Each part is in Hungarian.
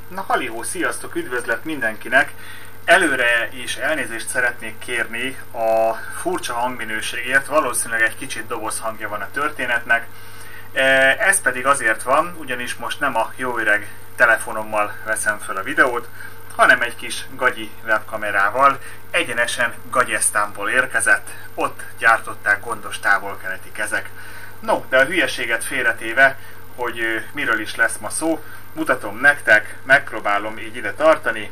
Na halihó, sziasztok, üdvözlet mindenkinek! Előre is elnézést szeretnék kérni a furcsa hangminőségért, valószínűleg egy kicsit dobozhangja van a történetnek. Ez pedig azért van, ugyanis most nem a jó öreg telefonommal veszem fel a videót, hanem egy kis gagyi webkamerával, egyenesen Gagyesztánból érkezett, ott gyártották gondos távol-keleti kezek. No, de a hülyeséget félretéve, hogy miről is lesz ma szó, mutatom nektek, megpróbálom így ide tartani,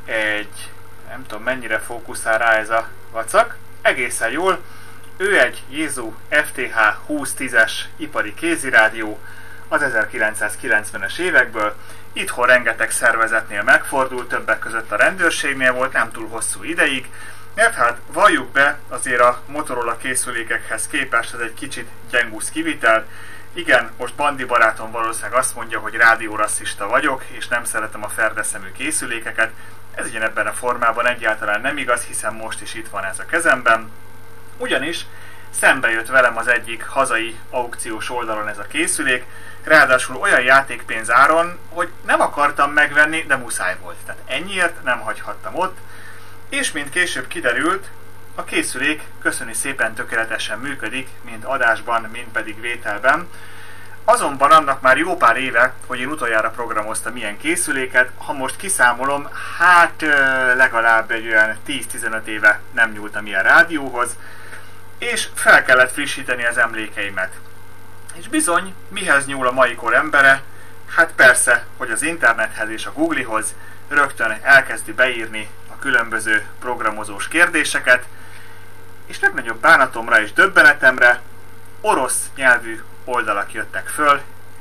nem tudom mennyire fókuszál rá ez a vacak, egészen jól. Ő egy Yaesu FTH 2010-es ipari kézirádió az 1990-es évekből. Itthon rengeteg szervezetnél megfordult, többek között a rendőrségnél volt, nem túl hosszú ideig, mert hát valljuk be, azért a Motorola készülékekhez képest ez egy kicsit gyengusz kivitel. Igen, most Bandi barátom valószínűleg azt mondja, hogy rádiórasszista vagyok, és nem szeretem a ferdeszemű készülékeket. Ez ugyanebben a formában egyáltalán nem igaz, hiszen most is itt van ez a kezemben. Ugyanis szembe jött velem az egyik hazai aukciós oldalon ez a készülék, ráadásul olyan játékpénz áron, hogy nem akartam megvenni, de muszáj volt. Tehát ennyiért nem hagyhattam ott, és mint később kiderült, a készülék köszöni szépen tökéletesen működik, mind adásban, mind pedig vételben. Azonban annak már jó pár éve, hogy én utoljára programoztam ilyen készüléket, ha most kiszámolom, hát legalább egy olyan 10-15 éve nem nyúltam ilyen rádióhoz, és fel kellett frissíteni az emlékeimet. És bizony, mihez nyúl a mai kor embere? Hát persze, hogy az internethez és a Google-hoz rögtön elkezdi beírni a különböző programozós kérdéseket, és legnagyobb bánatomra és döbbenetemre orosz nyelvű oldalak jöttek föl,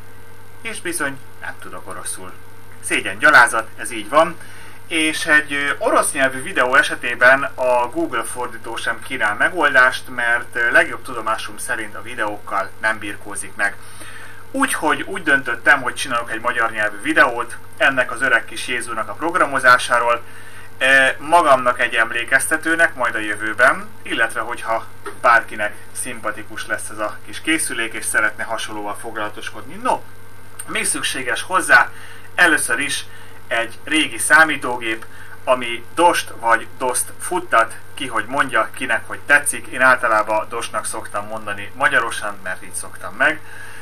és bizony nem tudok oroszul. Szégyen gyalázat, ez így van, és egy orosz nyelvű videó esetében a Google fordító sem kínál megoldást, mert legjobb tudomásom szerint a videókkal nem birkózik meg. Úgyhogy úgy döntöttem, hogy csinálok egy magyar nyelvű videót ennek az öreg kis Yaesunak a programozásáról, magamnak egy emlékeztetőnek majd a jövőben, illetve hogyha bárkinek szimpatikus lesz ez a kis készülék és szeretne hasonlóval foglalatoskodni. No, még szükséges hozzá először is egy régi számítógép, ami DOS-t vagy DOS-t futtat, ki hogy mondja, kinek hogy tetszik. Én általában DOS-nak szoktam mondani magyarosan, mert így szoktam meg.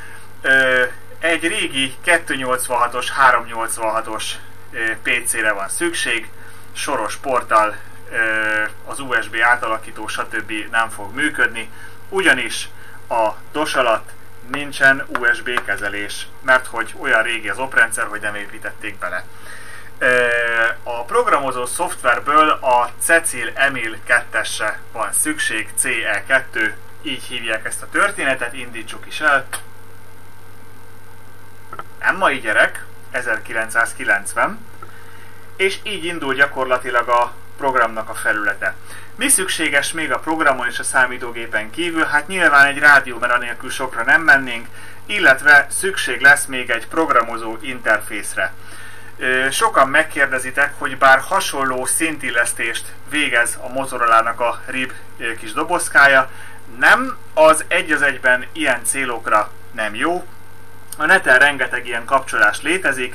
Egy régi 286-os, 386-os PC-re van szükség, soros porttal, az USB átalakító, stb. Nem fog működni, ugyanis a DOS alatt nincsen USB kezelés, mert hogy olyan régi az oprendszer, hogy nem építették bele. A programozó szoftverből a Cecil Emil 2-esre van szükség, CE2, így hívják ezt a történetet, indítsuk is el. Nem mai gyerek, 1990, és így indul gyakorlatilag a programnak a felülete. Mi szükséges még a programon és a számítógépen kívül? Hát nyilván egy rádió, mert anélkül sokra nem mennénk, illetve szükség lesz még egy programozó interfészre. Sokan megkérdezitek, hogy bár hasonló szintillesztést végez a Motorolának a RIB kis dobozkája, nem, az egy az egyben ilyen célokra nem jó. A neten rengeteg ilyen kapcsolás létezik.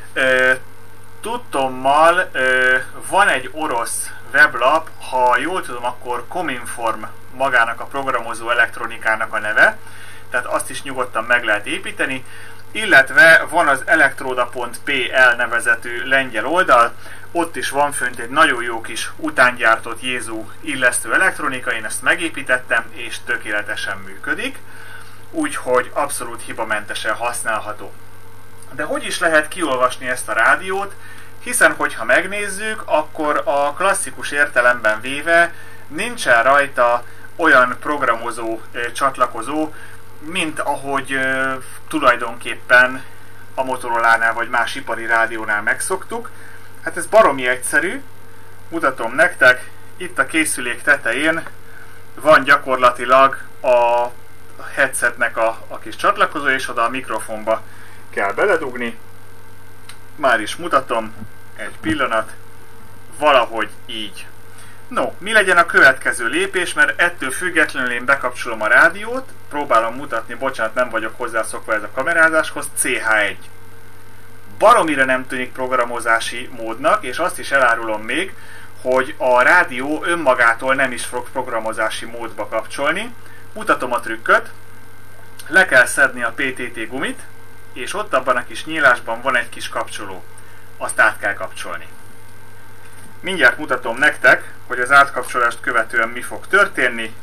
Tudtommal van egy orosz weblap, ha jól tudom, akkor Cominform magának a programozó elektronikának a neve, tehát azt is nyugodtan meg lehet építeni, illetve van az elektroda.pl nevezetű lengyel oldal, ott is van fönt egy nagyon jó kis utángyártott Yaesu illesztő elektronika, én ezt megépítettem, és tökéletesen működik, úgyhogy abszolút hibamentesen használható. De hogy is lehet kiolvasni ezt a rádiót? Hiszen, hogyha megnézzük, akkor a klasszikus értelemben véve nincsen rajta olyan programozó csatlakozó, mint ahogy tulajdonképpen a Motorolánál vagy más ipari rádiónál megszoktuk. Hát ez baromi egyszerű, mutatom nektek, itt a készülék tetején van gyakorlatilag a headsetnek a kis csatlakozó, és oda a mikrofonba kell beledugni. Már is mutatom, egy pillanat, valahogy így. No, mi legyen a következő lépés, mert ettől függetlenül én bekapcsolom a rádiót, próbálom mutatni, bocsánat, nem vagyok hozzászokva ez a kamerázáshoz, CH1. baromira nem tűnik programozási módnak, és azt is elárulom még, hogy a rádió önmagától nem is fog programozási módba kapcsolni. Mutatom a trükköt, le kell szedni a PTT gumit, és ott abban a kis nyílásban van egy kis kapcsoló. Azt át kell kapcsolni. Mindjárt mutatom nektek, hogy az átkapcsolást követően mi fog történni.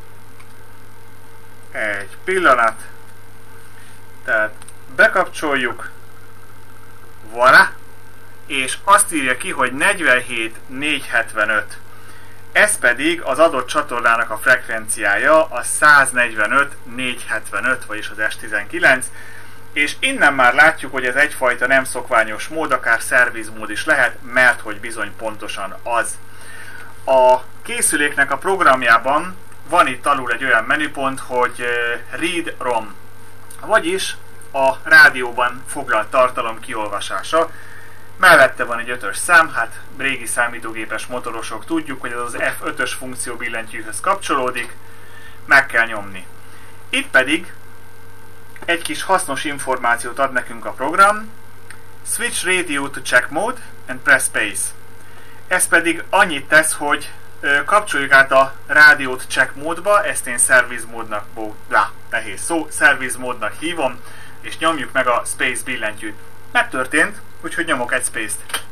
Egy pillanat. Tehát bekapcsoljuk. Voilà. És azt írja ki, hogy 47475. Ez pedig az adott csatornának a frekvenciája, a 145.475, vagyis az S19. És innen már látjuk, hogy ez egyfajta nem szokványos mód, akár szervizmód is lehet, mert hogy bizony pontosan az. A készüléknek a programjában van itt alul egy olyan menüpont, hogy Read ROM, vagyis a rádióban foglalt tartalom kiolvasása. Mellette van egy 5-ös szám, hát régi számítógépes motorosok tudjuk, hogy ez az F5-ös funkció billentyűhöz kapcsolódik, meg kell nyomni. Itt pedig egy kis hasznos információt ad nekünk a program. Switch radio to check mode and press space. Ez pedig annyit tesz, hogy kapcsoljuk át a rádiót check módba, ezt én service módnak, nehéz szó, service módnak hívom, és nyomjuk meg a space billentyűt. Megtörtént, úgyhogy nyomok egy space-t.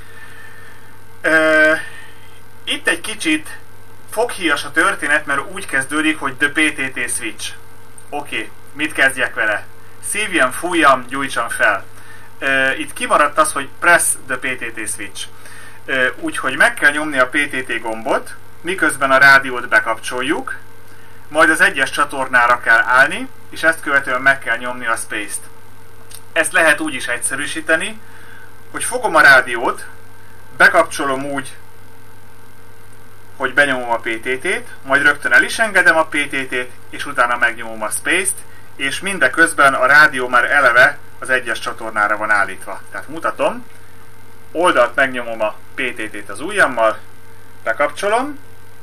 Itt egy kicsit foghíjas a történet, mert úgy kezdődik, hogy the PTT switch. Oké. Mit kezdjek vele? Szívjam, fújjam, gyújtsam fel. Itt kimaradt az, hogy press the PTT switch. Úgyhogy meg kell nyomni a PTT gombot, miközben a rádiót bekapcsoljuk, majd az egyes csatornára kell állni, és ezt követően meg kell nyomni a space-t. Ezt lehet úgy is egyszerűsíteni, hogy fogom a rádiót, bekapcsolom úgy, hogy benyomom a PTT-t, majd rögtön el is engedem a PTT-t, és utána megnyomom a space-t, és mindeközben a rádió már eleve az egyes csatornára van állítva. Tehát mutatom, oldalt megnyomom a PTT-t az ujjammal, bekapcsolom,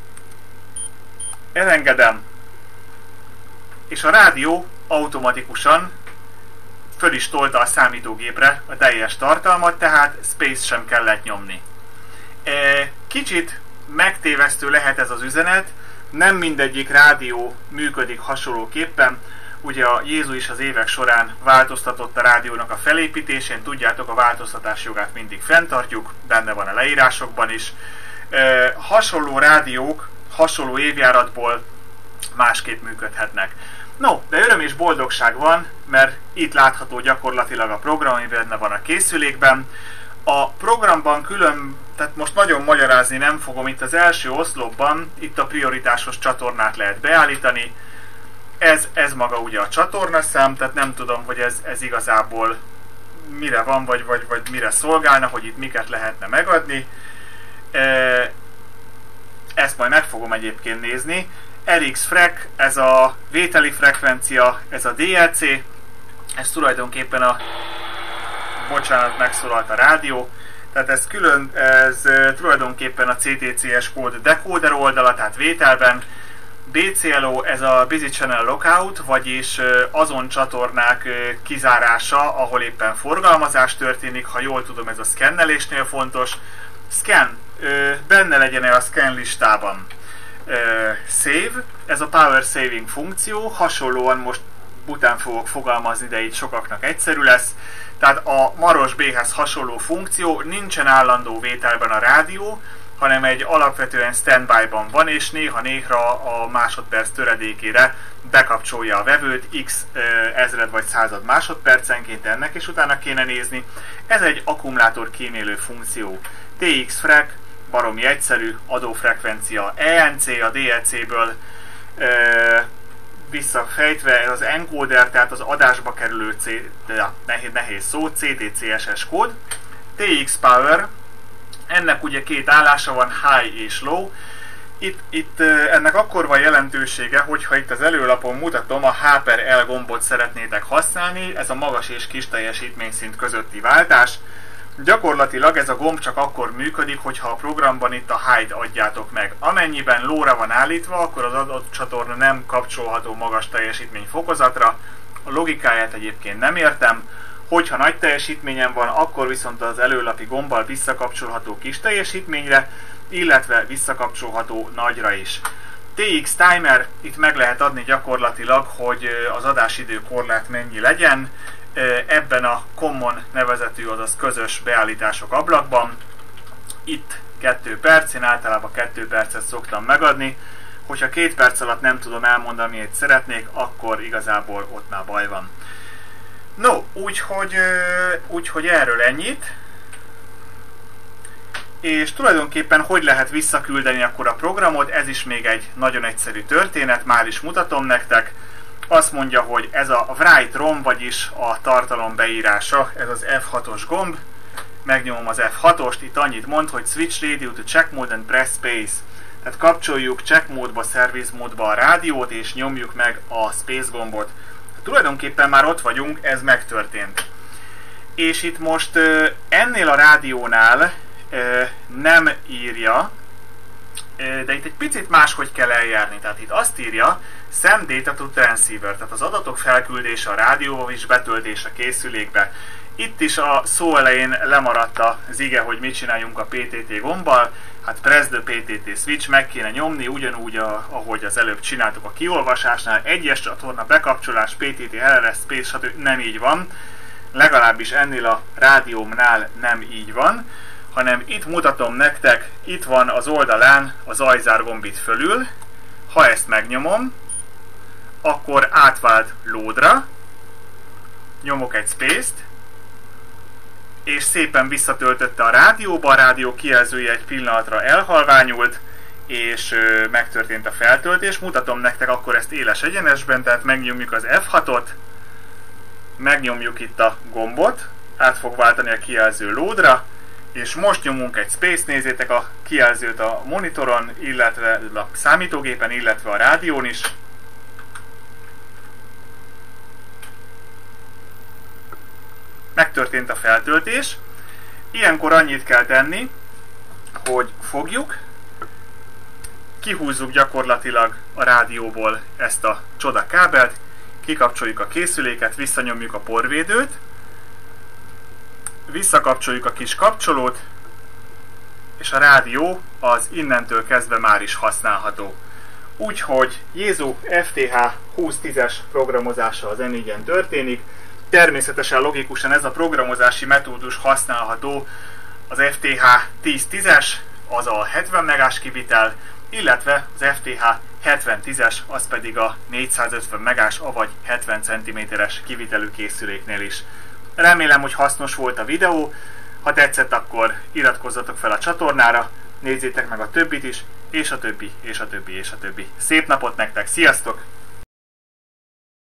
elengedem, és a rádió automatikusan föl is tolta a számítógépre a teljes tartalmat, tehát space sem kellett nyomni. Kicsit megtévesztő lehet ez az üzenet, nem mindegyik rádió működik hasonlóképpen. Ugye a Jézus is az évek során változtatott a rádiónak a felépítésén, tudjátok, a változtatás jogát mindig fenntartjuk, benne van a leírásokban is. Hasonló rádiók, hasonló évjáratból másképp működhetnek. No, de öröm és boldogság van, mert itt látható gyakorlatilag a program, ami benne van a készülékben. A programban külön, tehát most nagyon magyarázni nem fogom, itt az első oszlopban, itt a prioritásos csatornát lehet beállítani. Ez maga ugye a csatornaszám, tehát nem tudom, hogy ez igazából mire van, vagy mire szolgálna, hogy itt miket lehetne megadni. Ezt majd meg fogom egyébként nézni. RX Frek, ez a vételi frekvencia, ez a DLC, ez tulajdonképpen a... Bocsánat, megszólalt a rádió. Tehát ez tulajdonképpen a CTCS kód decoder oldala, tehát vételben. BCLO, ez a Busy Channel Lockout, vagyis azon csatornák kizárása, ahol éppen forgalmazás történik, ha jól tudom, ez a szkennelésnél fontos. Scan, benne legyen-e a scan listában. Save, ez a Power Saving funkció, hasonlóan most után fogok fogalmazni, de így sokaknak egyszerű lesz. Tehát a Maros B-hez hasonló funkció, nincsen állandó vételben a rádió, hanem egy alapvetően standby-ban van, és néha-néha a másodperc töredékére bekapcsolja a vevőt x ezred vagy század másodpercenként, ennek is utána kéne nézni. Ez egy akkumulátor kímélő funkció. TX-frek, baromi egyszerű, adófrekvencia. ENC a DLC-ből visszafejtve, ez az encoder, tehát az adásba kerülő nehéz szó, CTCSS kód. TX Power, ennek ugye két állása van, high és low. Itt ennek akkor van jelentősége, hogyha itt az előlapon mutatom, a H/L gombot szeretnétek használni, ez a magas és kis teljesítményszint közötti váltás. Gyakorlatilag ez a gomb csak akkor működik, hogyha a programban itt a high-t adjátok meg. Amennyiben low-ra van állítva, akkor az adott csatorna nem kapcsolható magas teljesítmény fokozatra. A logikáját egyébként nem értem. Hogyha nagy teljesítményen van, akkor viszont az előlapi gombbal visszakapcsolható kis teljesítményre, illetve visszakapcsolható nagyra is. TX Timer, itt meg lehet adni gyakorlatilag, hogy az adásidő korlát mennyi legyen, ebben a common nevezetű, azaz közös beállítások ablakban. Itt 2 perc, én általában 2 percet szoktam megadni, hogyha 2 perc alatt nem tudom elmondani, amit szeretnék, akkor igazából ott már baj van. No, úgyhogy erről ennyit. És tulajdonképpen hogy lehet visszaküldeni akkor a programot, ez is még egy nagyon egyszerű történet, már is mutatom nektek. Azt mondja, hogy ez a write ROM, vagyis a tartalom beírása, ez az F6-os gomb. Megnyomom az F6-ost, itt annyit mond, hogy switch radio to check mode and press space. Tehát kapcsoljuk check módba, service módba a rádiót, és nyomjuk meg a space gombot. Tulajdonképpen már ott vagyunk, ez megtörtént. És itt most ennél a rádiónál nem írja, de itt egy picit máshogy kell eljárni. Tehát itt azt írja, send data to transceiver, tehát az adatok felküldése a rádióba és betöltése készülékbe. Itt is a szó elején lemaradt az ige, hogy mit csináljunk a PTT gombbal. Hát press the PTT switch, meg kéne nyomni, ugyanúgy, ahogy az előbb csináltuk a kiolvasásnál. Egyes csatorna bekapcsolás, PTT, LRS, space, stb. Nem így van. Legalábbis ennél a rádiómnál nem így van, hanem itt mutatom nektek, itt van az oldalán a zajzár gomb itt fölül. Ha ezt megnyomom, akkor átvált loadra, nyomok egy space-t, és szépen visszatöltötte a rádióba, a rádió kijelzője egy pillanatra elhalványult, és megtörtént a feltöltés. Mutatom nektek akkor ezt éles egyenesben, tehát megnyomjuk az F6-ot, megnyomjuk itt a gombot, át fog váltani a kijelző loadra, és most nyomunk egy space, nézzétek a kijelzőt a monitoron, illetve a számítógépen, illetve a rádión is. Megtörtént a feltöltés. Ilyenkor annyit kell tenni, hogy fogjuk, kihúzzuk gyakorlatilag a rádióból ezt a csoda kábelt, kikapcsoljuk a készüléket, visszanyomjuk a porvédőt, visszakapcsoljuk a kis kapcsolót, és a rádió az innentől kezdve már is használható. Úgyhogy Jézu FTH 2010-es programozása az M4-en történik. Természetesen logikusan ez a programozási metódus használható az FTH 1010-es, az a 70 megás kivitel, illetve az FTH 7010-es, az pedig a 450 megás, avagy 70 cm-es kivitelű készüléknél is. Remélem, hogy hasznos volt a videó, ha tetszett, akkor iratkozzatok fel a csatornára, nézzétek meg a többit is, és a többi, és a többi, és a többi. Szép napot nektek, sziasztok!